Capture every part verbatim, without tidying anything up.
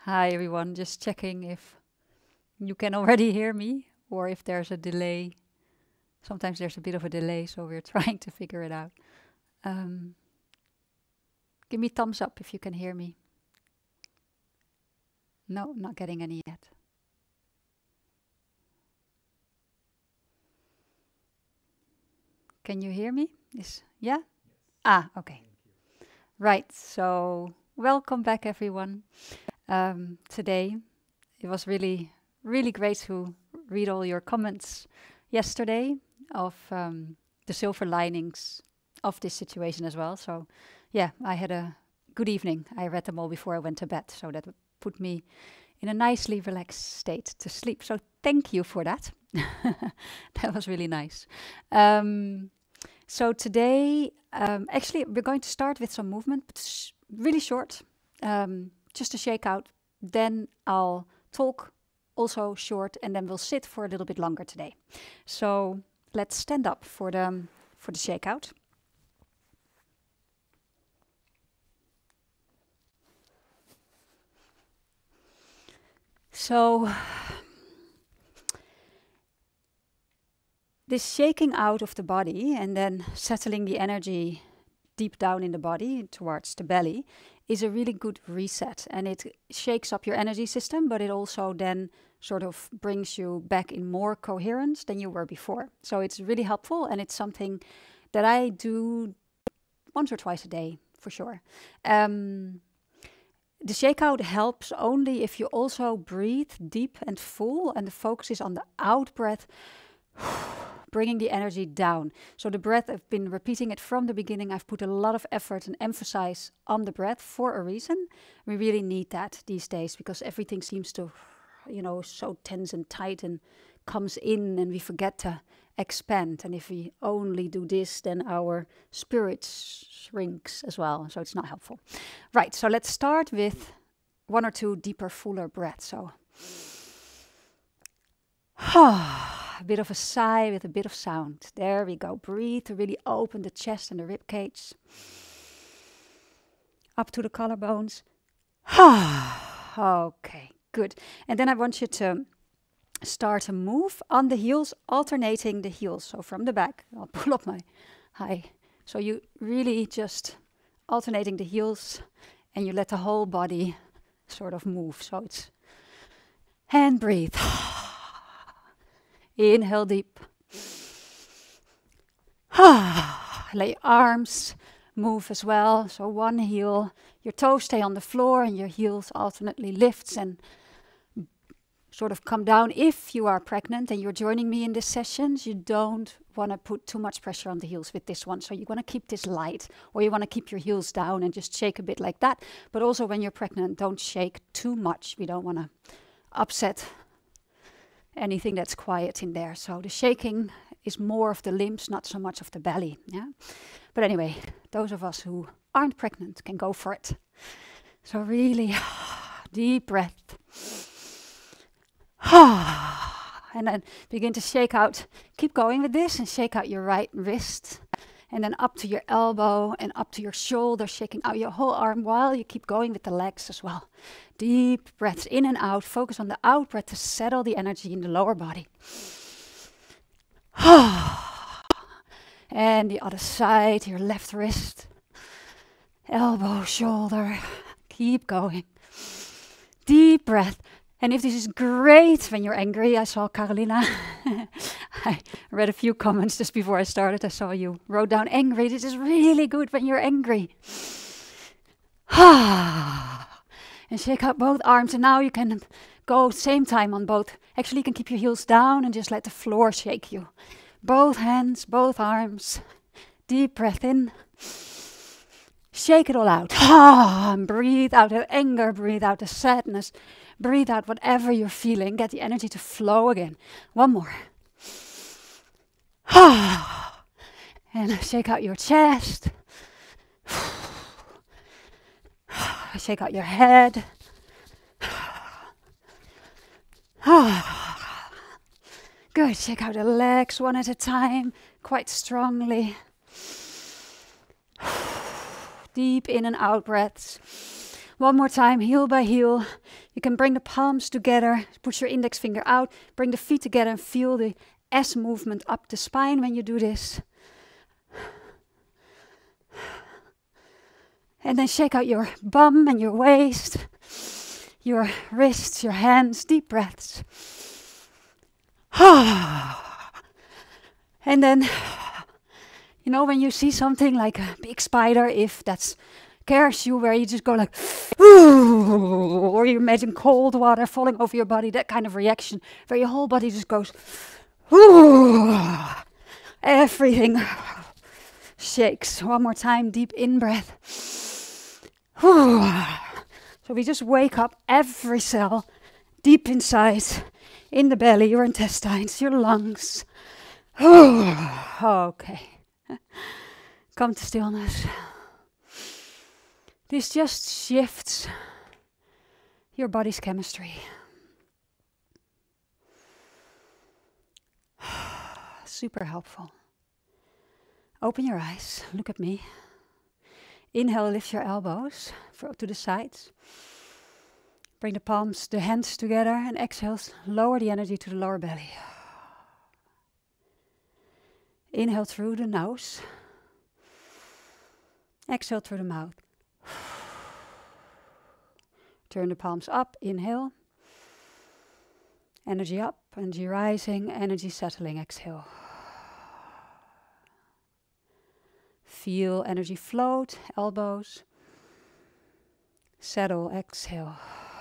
Hi everyone, just checking if you can already hear me or if there's a delay. Sometimes there's a bit of a delay, so we're trying to figure it out. Um, give me thumbs up if you can hear me. No, not getting any yet. Can you hear me? Is yeah? Ah, okay. Right. So welcome back everyone. Um, today it was really, really great to read all your comments yesterday of um, the silver linings of this situation as well. So, yeah, I had a good evening. I read them all before I went to bed, so that put me in a nicely relaxed state to sleep. So, thank you for that. That was really nice. Um, so, today, um, actually, we're going to start with some movement, but sh- really short, um, just to shake out. Then I'll talk also short, and then we'll sit for a little bit longer today. So let's stand up for the for the shakeout. So this shaking out of the body and then settling the energy deep down in the body towards the belly is a really good reset, and it shakes up your energy system, but it also then sort of brings you back in more coherence than you were before. So it's really helpful, and it's something that I do once or twice a day for sure. Um, the shakeout helps only if you also breathe deep and full, and the focus is on the out breath, bringing the energy down. So the breath, I've been repeating it from the beginning. I've put a lot of effort and emphasis on the breath for a reason. We really need that these days because everything seems to, you know, so tense and tight and comes in, and we forget to expand. And if we only do this, then our spirit shrinks as well. So it's not helpful. Right, so let's start with one or two deeper, fuller breaths. So a bit of a sigh with a bit of sound. There we go. Breathe to really open the chest and the rib cage. Up to the collarbones. Okay, good. And then I want you to start to move on the heels, alternating the heels. So from the back, I'll pull up my high. So you really just alternating the heels, and you let the whole body sort of move. So it's and breathe. Inhale deep. Let your arms move as well. So one heel, your toes stay on the floor and your heels alternately lifts and sort of come down. If you are pregnant and you're joining me in this session, you don't want to put too much pressure on the heels with this one. So you want to keep this light, or you want to keep your heels down and just shake a bit like that. But also when you're pregnant, don't shake too much. We don't want to upset anything that's quiet in there. So the shaking is more of the limbs, not so much of the belly. Yeah. But anyway, those of us who aren't pregnant can go for it. So really deep breath. And then begin to shake out. Keep going with this and shake out your right wrist. And then up to your elbow and up to your shoulder, shaking out your whole arm while you keep going with the legs as well. Deep breaths in and out. Focus on the out breath to settle the energy in the lower body. And the other side, your left wrist, elbow, shoulder. Keep going. Deep breath. And if this is great when you're angry, I saw Carolina. I read a few comments just before I started. I saw you wrote down angry. This is really good when you're angry. And shake out both arms. And now you can go same time on both. Actually, you can keep your heels down and just let the floor shake you. Both hands, both arms. Deep breath in. Shake it all out. And breathe out the anger. Breathe out the sadness. Breathe out whatever you're feeling. Get the energy to flow again. One more. And shake out your chest. Shake out your head. Good. Shake out the legs one at a time, quite strongly. Deep in and out breaths. One more time, heel by heel. You can bring the palms together, push your index finger out, bring the feet together and feel the S movement up the spine when you do this. And then shake out your bum and your waist, your wrists, your hands, deep breaths. And then, you know, when you see something like a big spider, if that scares you, where you just go like, or you imagine cold water falling over your body, that kind of reaction, where your whole body just goes, everything shakes. One more time, deep in-breath. So we just wake up every cell deep inside, in the belly, your intestines, your lungs. Okay. Come to stillness. This just shifts your body's chemistry. Super helpful. Open your eyes, look at me. Inhale, lift your elbows to the sides. Bring the palms, the hands together, and exhale, lower the energy to the lower belly. Inhale through the nose. Exhale through the mouth. Turn the palms up, inhale. Energy up, energy rising, energy settling, exhale. Feel energy float, elbows. Settle, exhale.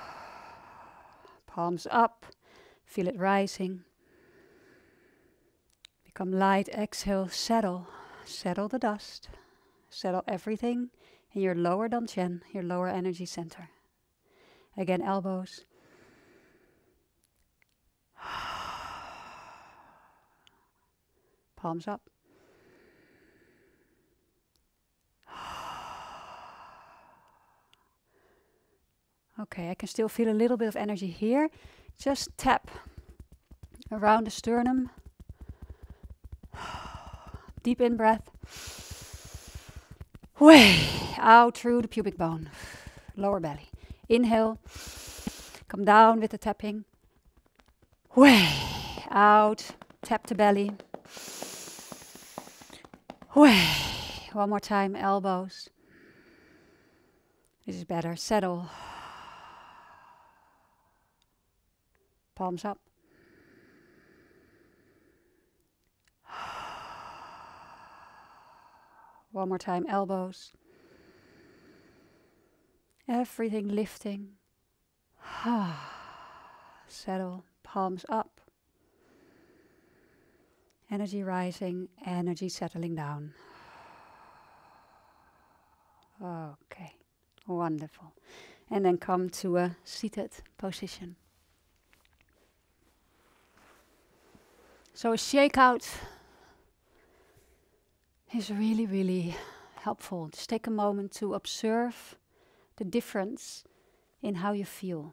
Palms up, feel it rising. Become light, exhale, settle. Settle the dust. Settle everything in your lower dantian, your lower energy center. Again, elbows. Palms up. Okay, I can still feel a little bit of energy here. Just tap around the sternum. Deep in breath. Way out through the pubic bone. Lower belly. Inhale. Come down with the tapping. Way out. Tap the belly. Way. One more time. Elbows. This is better. Settle. Palms up. One more time, elbows. Everything lifting. Settle, palms up. Energy rising, energy settling down. Okay, wonderful. And then come to a seated position. So a shakeout is really, really helpful. Just take a moment to observe the difference in how you feel.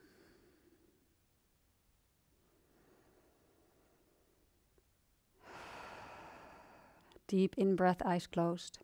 Deep in-breath, eyes closed.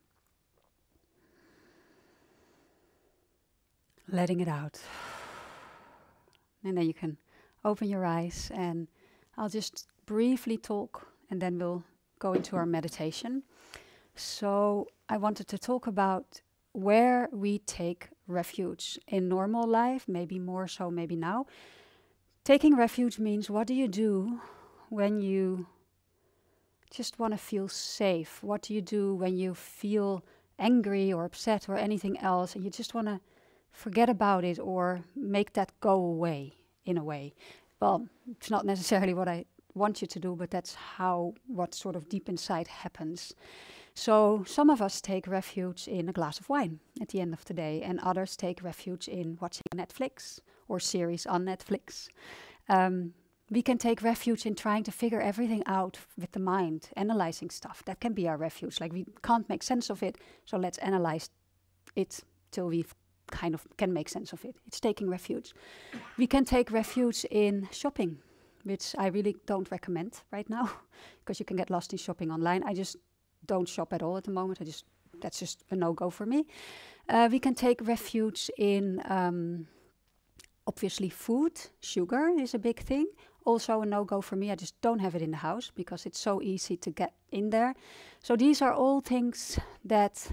Letting it out. And then you can open your eyes, and I'll just briefly talk and then we'll go into our meditation. So I wanted to talk about where we take refuge in normal life, maybe more so, maybe now. Taking refuge means, what do you do when you just want to feel safe? What do you do when you feel angry or upset or anything else and you just want to forget about it or make that go away in a way? Well, it's not necessarily what I want you to do, but that's how, what sort of deep inside happens. So some of us take refuge in a glass of wine at the end of the day, and others take refuge in watching Netflix or series on Netflix. Um, we can take refuge in trying to figure everything out with the mind, analyzing stuff. That can be our refuge. Like, we can't make sense of it, so let's analyze it till we kind of can make sense of it. It's taking refuge. We can take refuge in shopping, which I really don't recommend right now, because you can get lost in shopping online. I just don't shop at all at the moment. I just that's just a no-go for me. Uh, we can take refuge in, um, obviously, food. Sugar is a big thing. Also a no-go for me. I just don't have it in the house because it's so easy to get in there. So these are all things that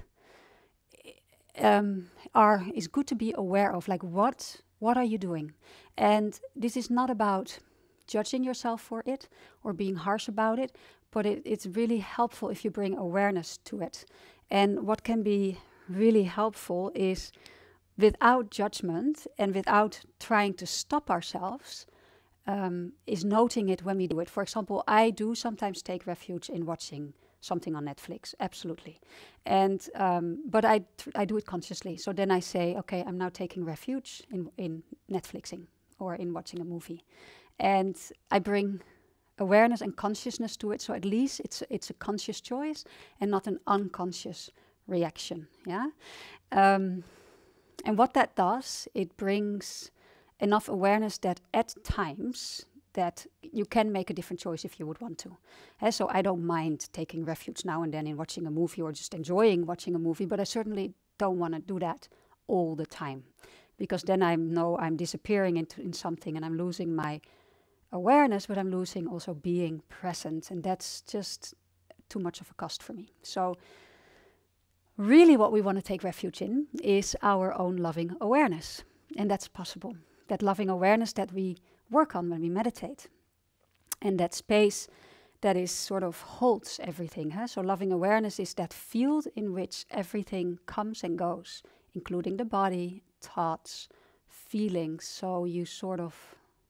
um, are is good to be aware of. Like what what are you doing? And this is not about judging yourself for it or being harsh about it, but it, it's really helpful if you bring awareness to it. And what can be really helpful is without judgment and without trying to stop ourselves, um, is noting it when we do it. For example, I do sometimes take refuge in watching something on Netflix, absolutely. And um, but I tr- I do it consciously. So then I say, okay, I'm now taking refuge in, in Netflixing or in watching a movie. And I bring awareness and consciousness to it. So at least it's it's a conscious choice and not an unconscious reaction. Yeah. Um, and what that does, it brings enough awareness that at times that you can make a different choice if you would want to. Uh, so I don't mind taking refuge now and then in watching a movie or just enjoying watching a movie, but I certainly don't want to do that all the time, because then I know I'm disappearing into in something and I'm losing my awareness, but I'm losing also being present, and that's just too much of a cost for me. So really what we want to take refuge in is our own loving awareness, and that's possible. That loving awareness that we work on when we meditate, and that space that is sort of holds everything. Huh? So loving awareness is that field in which everything comes and goes, including the body, thoughts, feelings. So you sort of,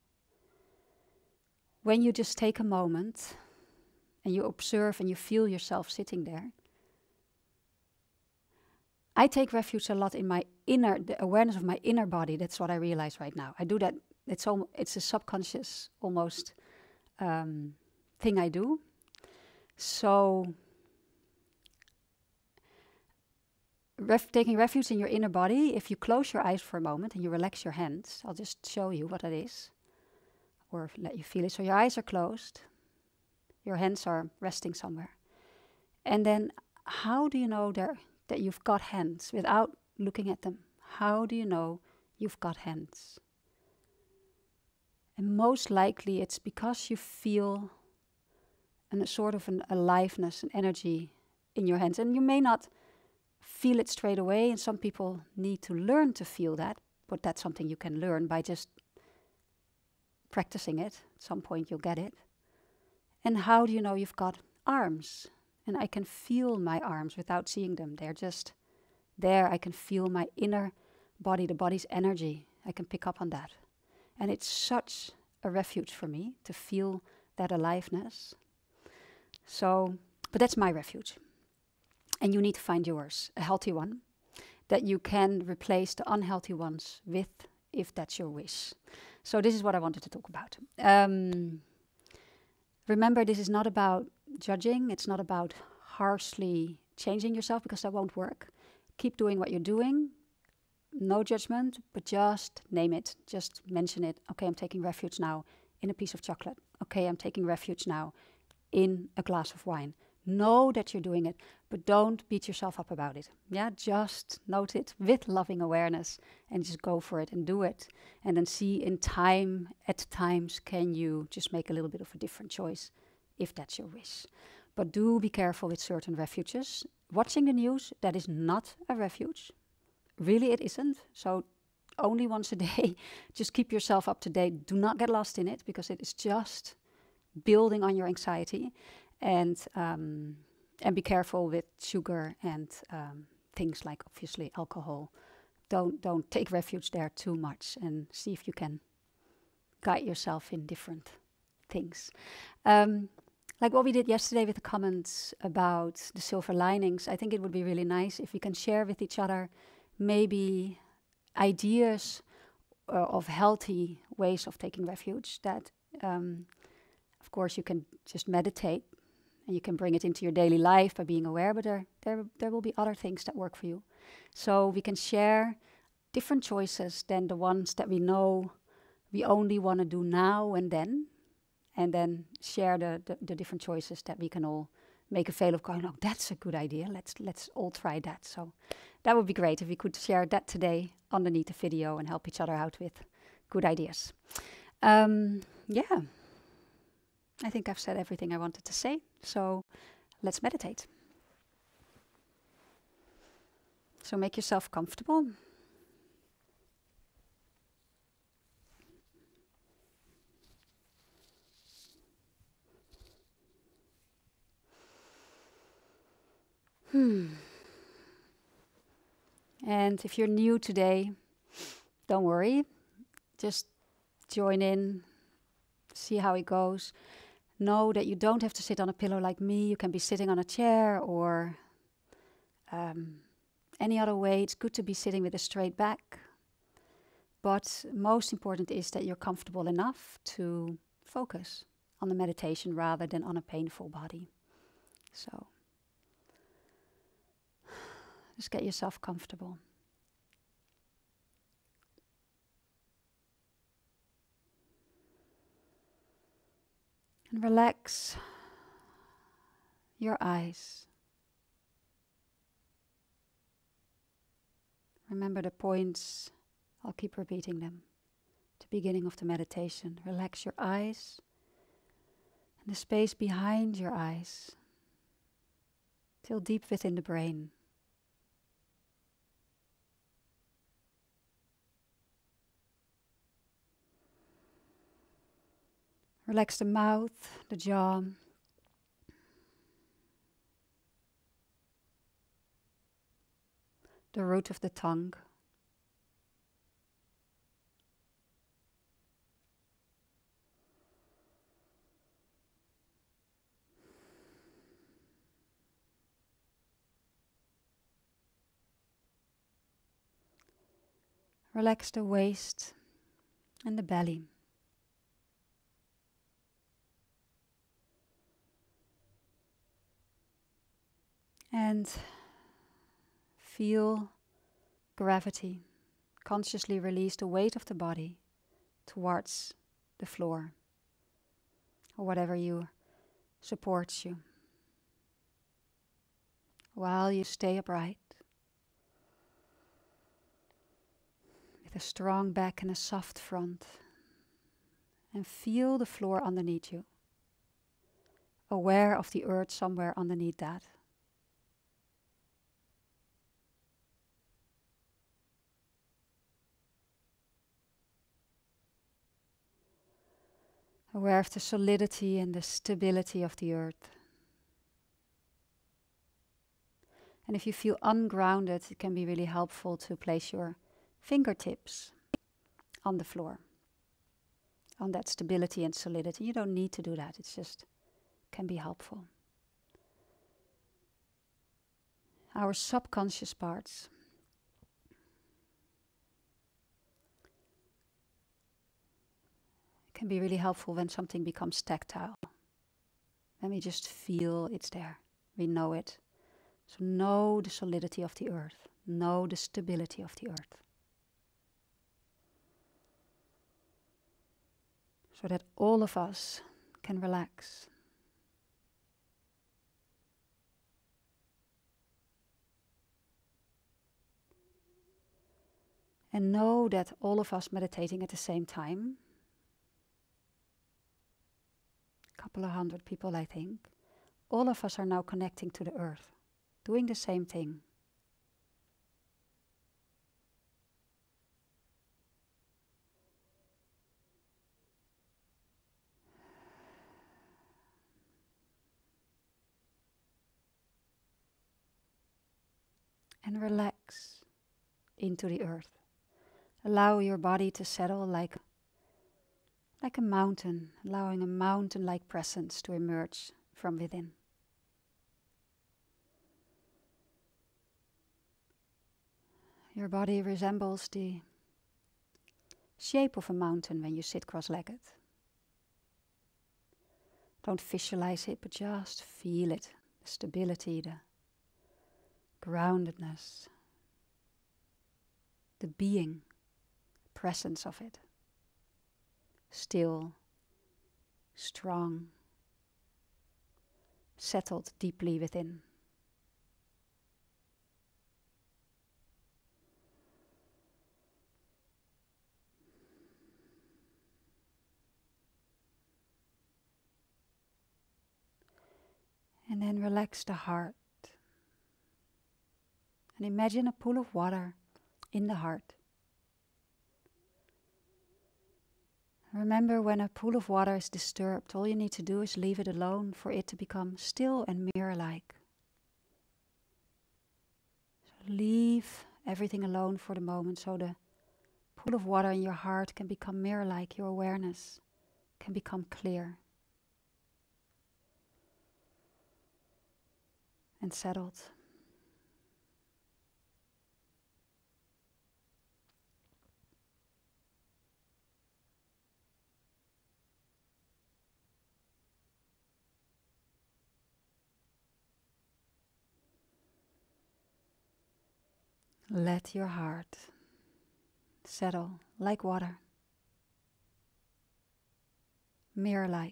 when you just take a moment and you observe and you feel yourself sitting there, I take refuge a lot in my inner, the awareness of my inner body. That's what I realize right now. I do that. It's al- it's a subconscious almost um, thing I do. So ref- taking refuge in your inner body, if you close your eyes for a moment and you relax your hands, I'll just show you what that is, or let you feel it. So your eyes are closed, your hands are resting somewhere. And then how do you know there that you've got hands without looking at them? How do you know you've got hands? And most likely it's because you feel an, a sort of an aliveness, an energy in your hands. And you may not feel it straight away, and some people need to learn to feel that, but that's something you can learn by just practicing it. At some point you'll get it. And how do you know you've got arms? And I can feel my arms without seeing them. They're just there. I can feel my inner body, the body's energy. I can pick up on that. And it's such a refuge for me to feel that aliveness. So, but that's my refuge. And you need to find yours, a healthy one, that you can replace the unhealthy ones with, if that's your wish. So this is what I wanted to talk about. Um, remember, this is not about judging. It's not about harshly changing yourself, because that won't work. Keep doing what you're doing. No judgment, but just name it. Just mention it. Okay, I'm taking refuge now in a piece of chocolate. Okay, I'm taking refuge now in a glass of wine. Know that you're doing it, but don't beat yourself up about it. Yeah, just note it with loving awareness and just go for it and do it. And then see in time, at times, can you just make a little bit of a different choice if that's your wish. But do be careful with certain refuges. Watching the news, that is not a refuge. Really, it isn't. So only once a day, just keep yourself up to date. Do not get lost in it, because it is just building on your anxiety. And um, and be careful with sugar and um, things like, obviously, alcohol. Don't don't take refuge there too much, and see if you can guide yourself in different things. Um, like what we did yesterday with the comments about the silver linings, I think it would be really nice if we can share with each other maybe ideas uh, of healthy ways of taking refuge that, um, of course, you can just meditate and you can bring it into your daily life by being aware, but there, there, there will be other things that work for you. So we can share different choices than the ones that we know we only want to do now and then, and then share the, the, the different choices that we can all make a fail of going, oh, that's a good idea. Let's let's all try that. So that would be great if we could share that today underneath the video and help each other out with good ideas. Um, yeah, I think I've said everything I wanted to say. So let's meditate. So make yourself comfortable. Hmm. And if you're new today, don't worry. Just join in, see how it goes. Know that you don't have to sit on a pillow like me. You can be sitting on a chair or um, any other way. It's good to be sitting with a straight back. But most important is that you're comfortable enough to focus on the meditation rather than on a painful body. So just get yourself comfortable. And relax your eyes. Remember the points, I'll keep repeating them. At the beginning of the meditation, relax your eyes and the space behind your eyes till deep within the brain. Relax the mouth, the jaw, the root of the tongue. Relax the waist and the belly. And feel gravity. Consciously release the weight of the body towards the floor or whatever you supports you. While you stay upright with a strong back and a soft front, and feel the floor underneath you. Aware of the earth somewhere underneath that. Aware of the solidity and the stability of the earth. And if you feel ungrounded, it can be really helpful to place your fingertips on the floor, on that stability and solidity. You don't need to do that, it's just can be helpful. Our subconscious parts can be really helpful when something becomes tactile. Then we just feel it's there. We know it. So know the solidity of the earth. Know the stability of the earth. So that all of us can relax. And know that all of us meditating at the same time, a couple of hundred people I think, all of us are now connecting to the earth, doing the same thing. And relax into the earth. Allow your body to settle like, like a mountain, allowing a mountain-like presence to emerge from within. Your body resembles the shape of a mountain when you sit cross-legged. Don't visualize it, but just feel it. The stability, the groundedness, the being, presence of it. Still, strong, settled deeply within. And then relax the heart. And imagine a pool of water in the heart. Remember, when a pool of water is disturbed, all you need to do is leave it alone for it to become still and mirror-like. So leave everything alone for the moment so the pool of water in your heart can become mirror-like. Your awareness can become clear and settled. Let your heart settle like water, mirror-like.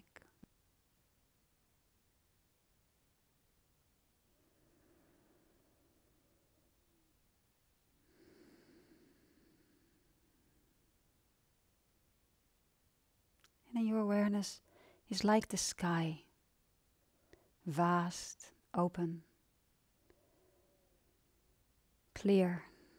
And then your awareness is like the sky, vast, open, clear.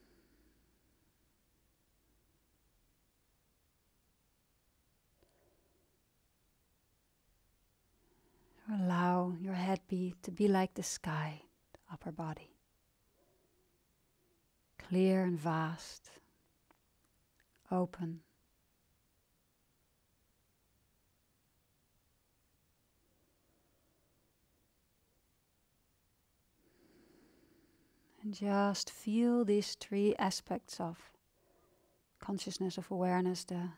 Allow your head be, to be like the sky, the upper body. Clear and vast, open. And just feel these three aspects of consciousness, of awareness, the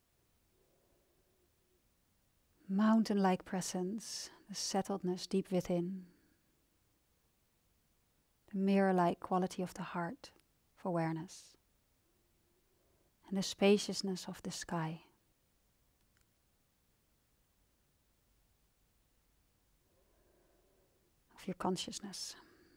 mountain-like presence, the settledness deep within, the mirror-like quality of the heart of awareness, and the spaciousness of the sky. Of your consciousness.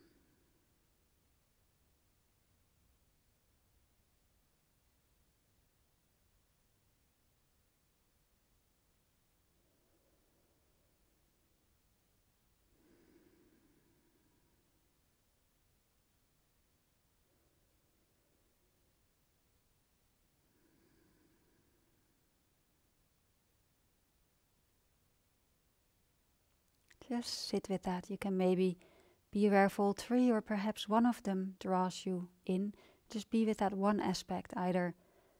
Just sit with that. You can maybe be aware of all three, or perhaps one of them draws you in. Just be with that one aspect, either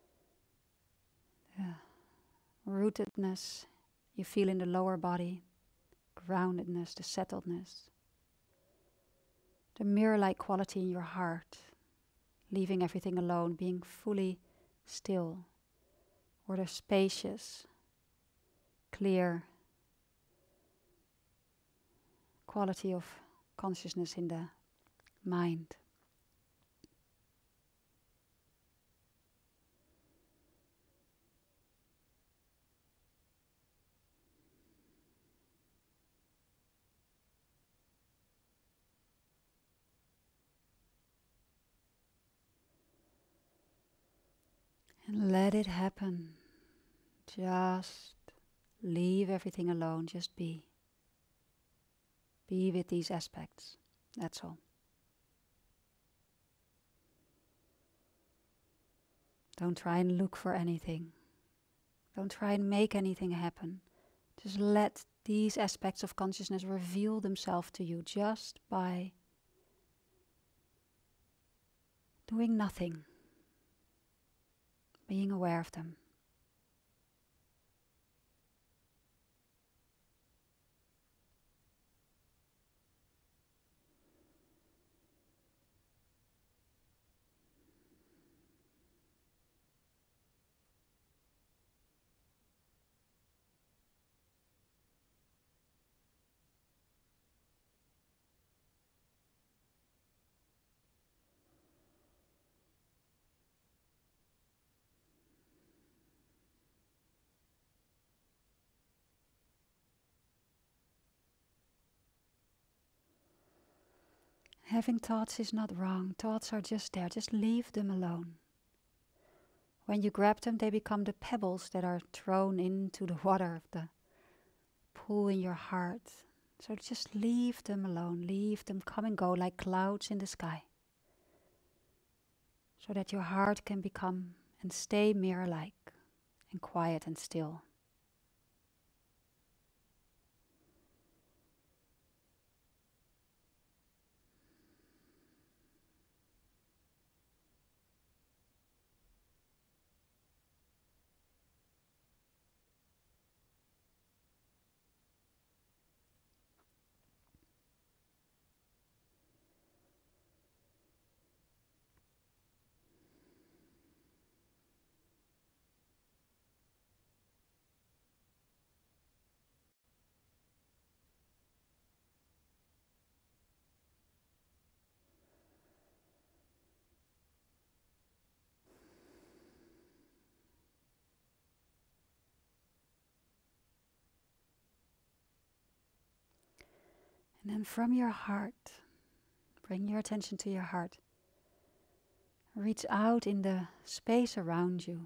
the rootedness you feel in the lower body, groundedness, the settledness, the mirror-like quality in your heart, leaving everything alone, being fully still, or the spacious, clear quality of consciousness in the mind. And let it happen. Just leave everything alone. Just be. Be with these aspects. That's all. Don't try and look for anything. Don't try and make anything happen. Just let these aspects of consciousness reveal themselves to you just by doing nothing. Being aware of them. Having thoughts is not wrong. Thoughts are just there. Just leave them alone. When you grab them, they become the pebbles that are thrown into the water of the pool in your heart. So just leave them alone. Leave them come and go like clouds in the sky. So that your heart can become and stay mirror-like and quiet and still. And then from your heart, bring your attention to your heart. Reach out in the space around you,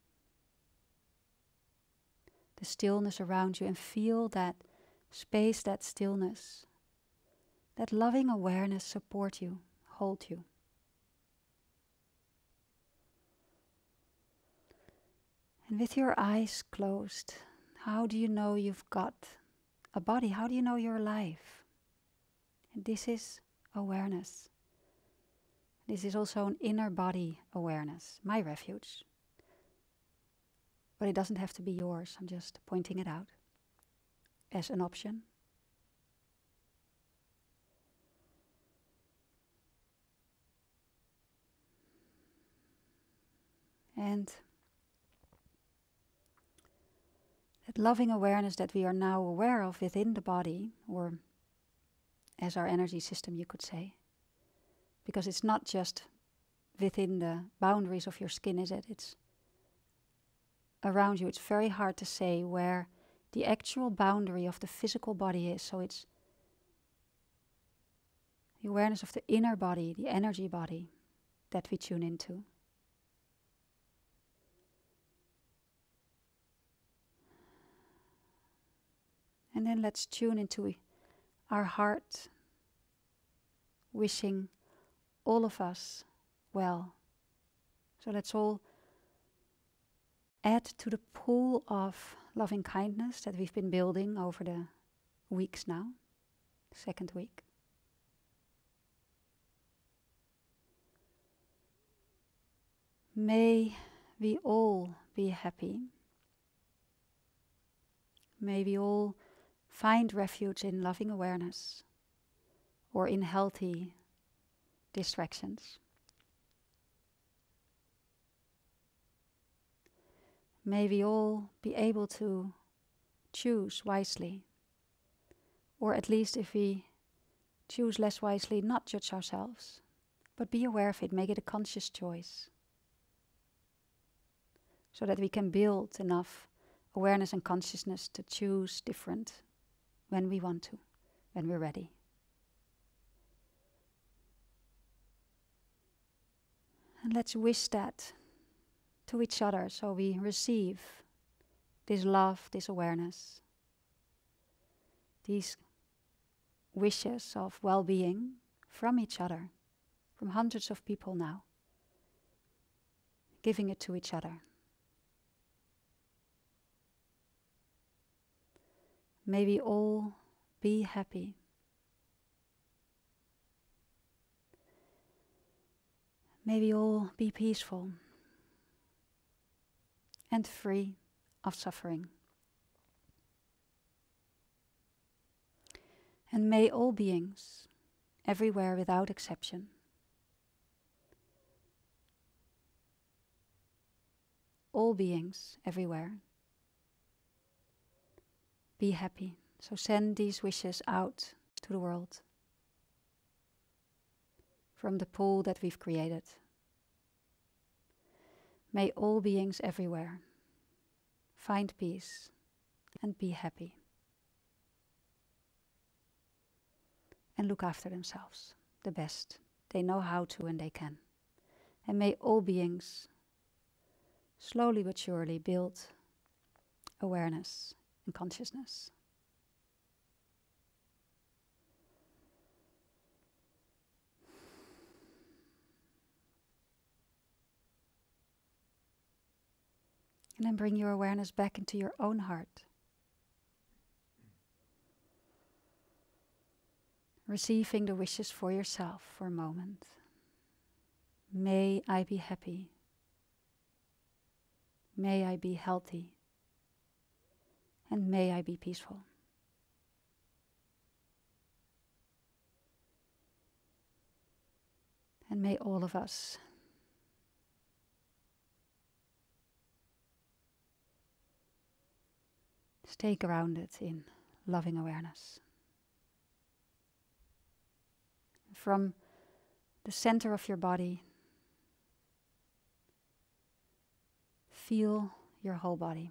the stillness around you, and feel that space, that stillness, that loving awareness support you, hold you. And with your eyes closed, how do you know you've got a body? How do you know you're alive? And this is awareness. This is also an inner body awareness, my refuge. But it doesn't have to be yours. I'm just pointing it out as an option. And that loving awareness that we are now aware of within the body, or as our energy system, you could say. Because it's not just within the boundaries of your skin, is it? It's around you. It's very hard to say where the actual boundary of the physical body is. So it's the awareness of the inner body, the energy body that we tune into. And then let's tune into our heart, wishing all of us well. So let's all add to the pool of loving kindness that we've been building over the weeks now, second week. May we all be happy. May we all find refuge in loving awareness or in healthy distractions. May we all be able to choose wisely, or at least if we choose less wisely, not judge ourselves, but be aware of it, make it a conscious choice, so that we can build enough awareness and consciousness to choose different when we want to, when we're ready. And let's wish that to each other, so we receive this love, this awareness, these wishes of well-being from each other, from hundreds of people now, giving it to each other. May we all be happy. May we all be peaceful and free of suffering. And may all beings, everywhere without exception, all beings everywhere, be happy. So send these wishes out to the world from the pool that we've created. May all beings everywhere find peace and be happy and look after themselves. the best. They know how to and they can. And may all beings slowly but surely build awareness and consciousness. And then bring your awareness back into your own heart. Receiving the wishes for yourself for a moment. May I be happy. May I be healthy. And may I be peaceful. And may all of us stay grounded in loving awareness. From the center of your body, feel your whole body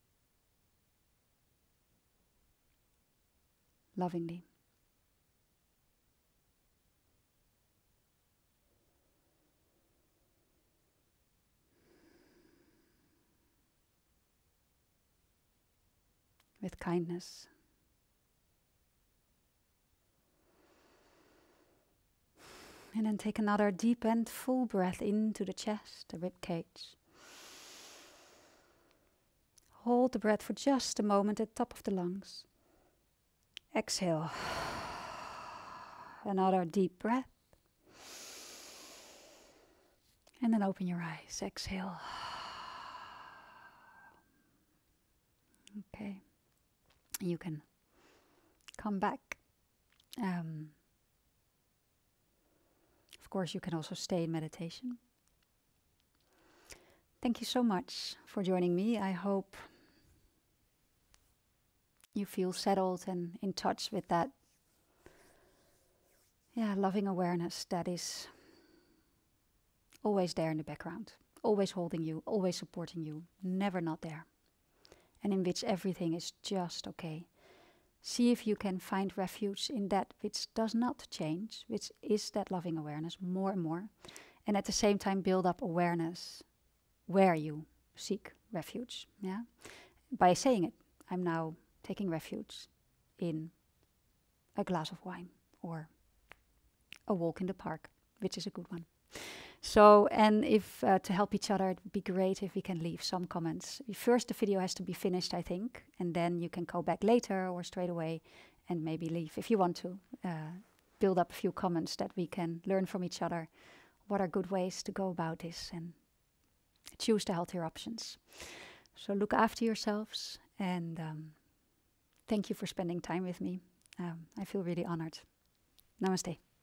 lovingly. With kindness. And then take another deep and full breath into the chest, the rib cage. Hold the breath for just a moment at the top of the lungs. Exhale. Another deep breath. And then open your eyes. Exhale. Okay. You can come back. Um, of course, you can also stay in meditation. Thank you so much for joining me. I hope you feel settled and in touch with that, yeah, loving awareness that is always there in the background, always holding you, always supporting you, never not there. And in which everything is just okay. See if you can find refuge in that which does not change, which is that loving awareness more and more. And at the same time build up awareness where you seek refuge. Yeah, by saying it, I'm now taking refuge in a glass of wine or a walk in the park, which is a good one. So, and if uh, to help each other, it would be great if we can leave some comments. First, the video has to be finished, I think, and then you can go back later or straight away and maybe leave if you want to. Uh, build up a few comments that we can learn from each other. What are good ways to go about this and choose the healthier options. So look after yourselves and um, thank you for spending time with me. Um, I feel really honored. Namaste.